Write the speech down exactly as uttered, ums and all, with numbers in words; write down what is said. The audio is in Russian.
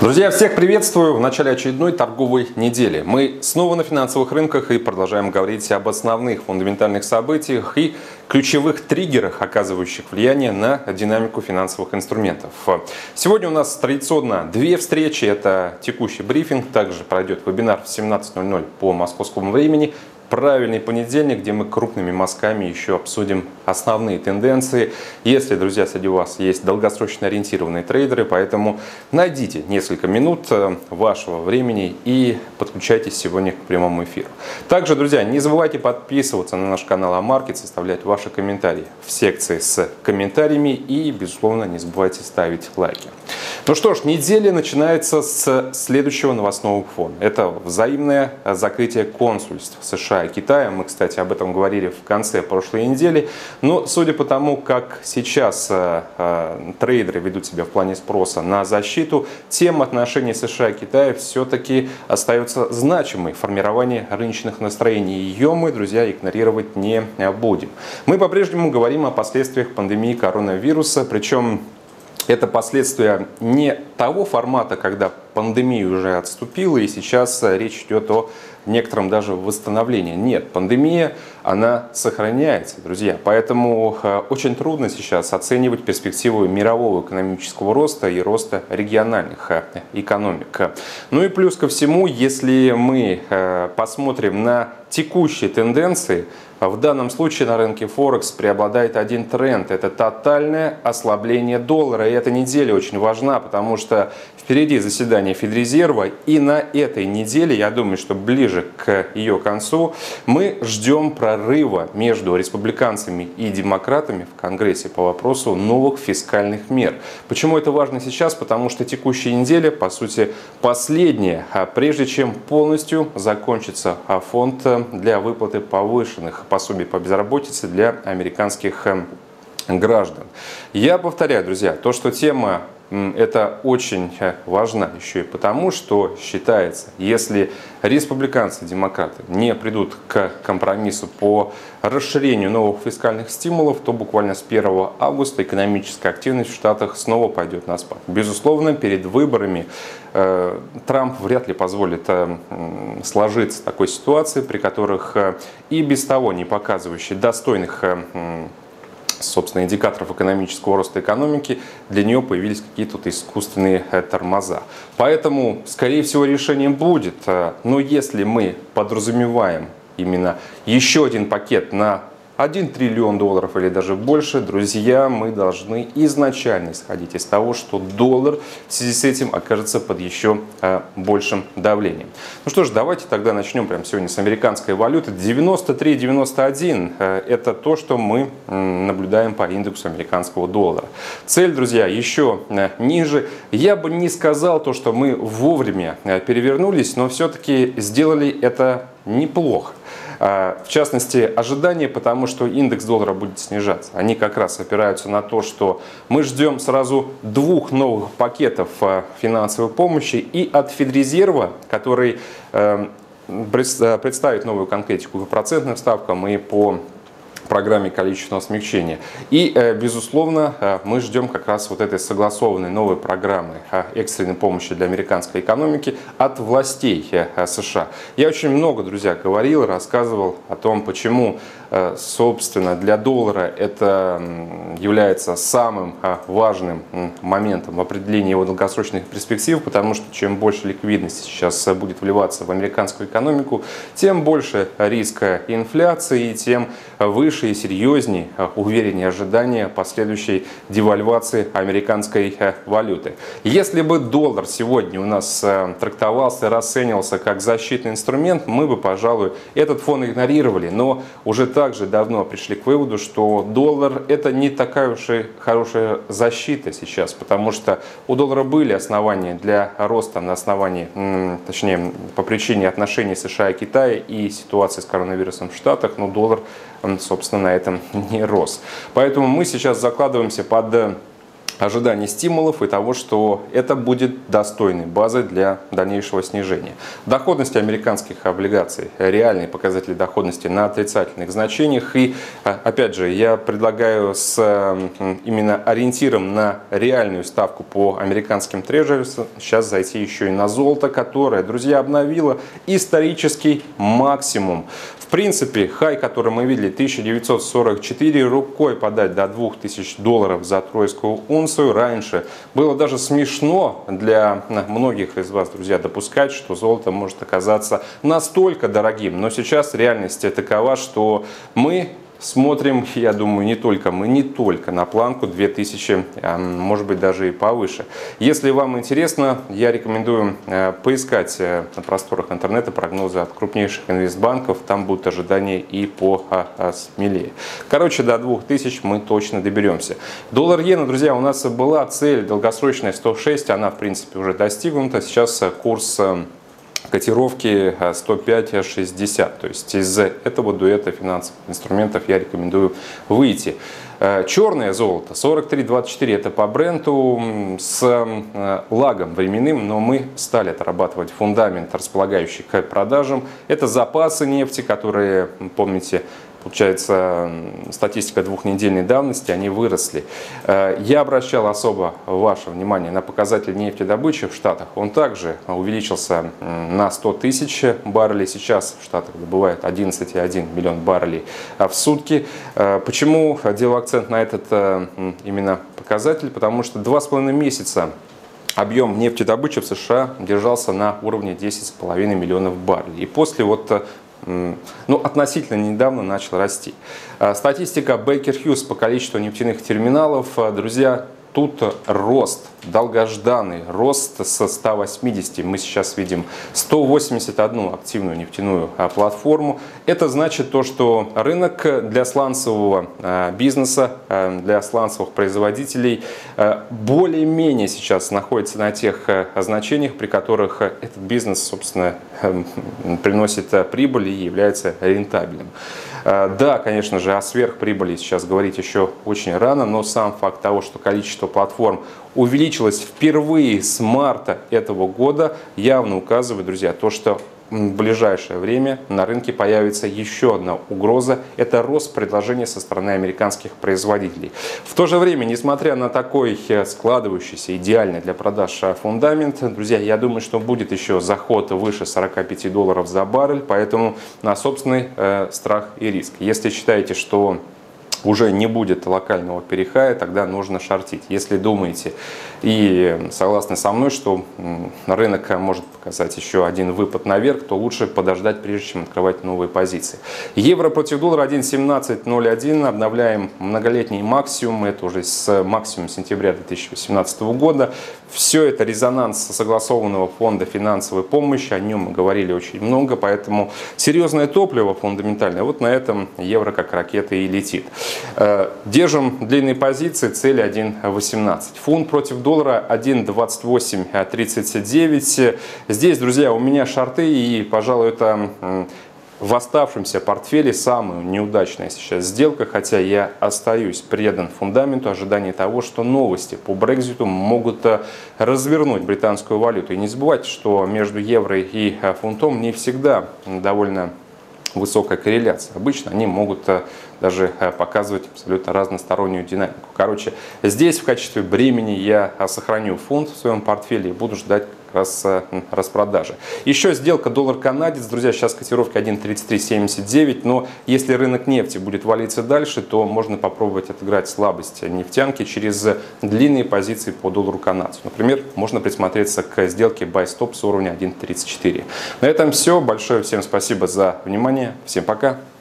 Друзья, всех приветствую в начале очередной торговой недели. Мы снова на финансовых рынках и продолжаем говорить об основных фундаментальных событиях и ключевых триггерах, оказывающих влияние на динамику финансовых инструментов. Сегодня у нас традиционно две встречи. Это текущий брифинг, также пройдет вебинар в семнадцать ноль ноль по московскому времени. Правильный понедельник, где мы крупными мазками еще обсудим основные тенденции. Если, друзья, среди вас есть долгосрочно ориентированные трейдеры, поэтому найдите несколько минут вашего времени и подключайтесь сегодня к прямому эфиру. Также, друзья, не забывайте подписываться на наш канал Амаркет, составлять ваши комментарии в секции с комментариями и, безусловно, не забывайте ставить лайки. Ну что ж, неделя начинается с следующего новостного фона. Это взаимное закрытие консульств США и Китая. Мы, кстати, об этом говорили в конце прошлой недели. Но судя по тому, как сейчас э, э, трейдеры ведут себя в плане спроса на защиту, тема отношений США и Китая все-таки остается значимой. Формирование рыночных настроений. Ее мы, друзья, игнорировать не будем. Мы по-прежнему говорим о последствиях пандемии коронавируса, причем это последствия не того формата, когда пандемия уже отступила, и сейчас речь идет о некотором даже восстановлении. Нет, пандемия, она сохраняется, друзья. Поэтому очень трудно сейчас оценивать перспективу мирового экономического роста и роста региональных экономик. Ну и плюс ко всему, если мы посмотрим на текущие тенденции, в данном случае на рынке Форекс преобладает один тренд. Это тотальное ослабление доллара. И эта неделя очень важна, потому что впереди заседание Федрезерва. И на этой неделе, я думаю, что ближе к ее концу, мы ждем прорыва между республиканцами и демократами в Конгрессе по вопросу новых фискальных мер. Почему это важно сейчас? Потому что текущая неделя, по сути, последняя, прежде чем полностью закончится фонд для выплаты повышенных пособий по безработице для американских граждан. Я повторяю, друзья, то, что тема это очень важно еще и потому, что считается, если республиканцы и демократы не придут к компромиссу по расширению новых фискальных стимулов, то буквально с первого августа экономическая активность в Штатах снова пойдет на спад. Безусловно, перед выборами э, Трамп вряд ли позволит э, сложиться такой ситуации, при которых э, и без того не показывающие достойных э, собственно, индикаторов экономического роста экономики, для нее появились какие-то вот искусственные тормоза. Поэтому, скорее всего, решение будет. Но если мы подразумеваем именно еще один пакет на один триллион долларов или даже больше, друзья, мы должны изначально исходить из того, что доллар в связи с этим окажется под еще э, большим давлением. Ну что ж, давайте тогда начнем прямо сегодня с американской валюты. девяносто три девяносто один э, это то, что мы э, наблюдаем по индексу американского доллара. Цель, друзья, еще э, ниже. Я бы не сказал то, что мы вовремя э, перевернулись, но все-таки сделали это неплохо. В частности, ожидания, потому что индекс доллара будет снижаться. Они как раз опираются на то, что мы ждем сразу двух новых пакетов финансовой помощи и от Федрезерва, который представит новую конкретику по процентным ставкам и по программе количественного смягчения. И, безусловно, мы ждем как раз вот этой согласованной новой программы экстренной помощи для американской экономики от властей США. Я очень много, друзья, говорил, рассказывал о том, почему, собственно, для доллара это является самым важным моментом в определении его долгосрочных перспектив, потому что чем больше ликвидности сейчас будет вливаться в американскую экономику, тем больше риска инфляции, и тем выше и серьезнее, увереннее ожидания последующей девальвации американской валюты. Если бы доллар сегодня у нас трактовался, расценивался как защитный инструмент, мы бы, пожалуй, этот фон игнорировали, но уже также давно пришли к выводу, что доллар это не такая уж и хорошая защита сейчас, потому что у доллара были основания для роста на основании, точнее, по причине отношений США и Китая и ситуации с коронавирусом в Штатах, но доллар, собственно, на этом не рос. Поэтому мы сейчас закладываемся под ожиданий стимулов и того, что это будет достойной базой для дальнейшего снижения. Доходность американских облигаций, реальные показатели доходности на отрицательных значениях. И опять же, я предлагаю с именно ориентиром на реальную ставку по американским трежерам сейчас зайти еще и на золото, которое, друзья, обновило исторический максимум. В принципе, хай, который мы видели, тысяча девятьсот сорок четыре, рукой подать до двух тысяч долларов за тройскую унцию. Раньше было даже смешно для многих из вас, друзья, допускать, что золото может оказаться настолько дорогим. Но сейчас реальность такова, что мы смотрим, я думаю, не только мы, не только на планку две тысячи, может быть, даже и повыше. Если вам интересно, я рекомендую поискать на просторах интернета прогнозы от крупнейших инвестбанков. Там будут ожидания и посмелее. Короче, до двух тысяч мы точно доберемся. Доллар-иена, друзья, у нас была цель долгосрочная сто шесть, она, в принципе, уже достигнута. Сейчас курс котировки сто пять шестьдесят. То есть из этого дуэта финансовых инструментов я рекомендую выйти. Черное золото сорок три двадцать четыре, это по бренту с лагом временным, но мы стали отрабатывать фундамент, располагающий к продажам. Это запасы нефти, которые, помните, получается, статистика двухнедельной давности, они выросли. Я обращал особо ваше внимание на показатель нефтедобычи в Штатах. Он также увеличился на сто тысяч баррелей. Сейчас в Штатах добывают одиннадцать целых один десятых миллиона баррелей в сутки. Почему делаю акцент на этот именно показатель? Потому что два с половиной месяца объем нефтедобычи в США держался на уровне десять с половиной миллионов баррелей. И после вот ну, относительно недавно начал расти. Статистика Baker Hughes по количеству нефтяных терминалов, друзья, тут рост, долгожданный рост со ста восьмидесяти. Мы сейчас видим сто восемьдесят одну активную нефтяную платформу. Это значит то, что рынок для сланцевого бизнеса, для сланцевых производителей более-менее сейчас находится на тех значениях, при которых этот бизнес, собственно, приносит прибыль и является рентабельным. Да, конечно же, о сверхприбыли сейчас говорить еще очень рано, но сам факт того, что количество платформ увеличилось впервые с марта этого года, явно указывает, друзья, то, что в ближайшее время на рынке появится еще одна угроза. Это рост предложения со стороны американских производителей. В то же время, несмотря на такой складывающийся идеальный для продаж фундамент, друзья, я думаю, что будет еще заход выше сорока пяти долларов за баррель, поэтому на собственный э, страх и риск. Если считаете, что уже не будет локального перехая, тогда нужно шортить. Если думаете и согласны со мной, что рынок может показать еще один выпад наверх, то лучше подождать, прежде чем открывать новые позиции. Евро против доллара один семнадцать ноль один. Обновляем многолетний максимум. Это уже с максимума сентября две тысячи восемнадцатого года. Все это резонанс согласованного фонда финансовой помощи. О нем мы говорили очень много, поэтому серьезное топливо фундаментальное. Вот на этом евро как ракета и летит. Держим длинные позиции, цель один восемнадцать. Фунт против доллара один двадцать восемь тридцать девять. Здесь, друзья, у меня шорты, и, пожалуй, это в оставшемся портфеле самая неудачная сейчас сделка, хотя я остаюсь предан фундаменту ожидания того, что новости по Брекситу могут развернуть британскую валюту. И не забывайте, что между евро и фунтом не всегда довольно высокая корреляция. Обычно они могут даже показывать абсолютно разностороннюю динамику. Короче, здесь в качестве бремени я сохраню фунт в своем портфеле и буду ждать как раз распродажи. Еще сделка доллар-канадец. Друзья, сейчас котировка один тридцать три семьдесят девять, но если рынок нефти будет валиться дальше, то можно попробовать отыграть слабость нефтянки через длинные позиции по доллару-канадцу. Например, можно присмотреться к сделке buy-stop с уровня один тридцать четыре. На этом все. Большое всем спасибо за внимание. Всем пока.